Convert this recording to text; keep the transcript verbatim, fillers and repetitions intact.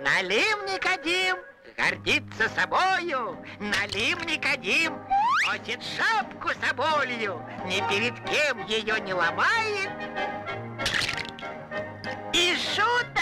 Налим Никодим гордится собою, Налим Никодим носит шапку соболью, ни перед кем ее не ломает. И шут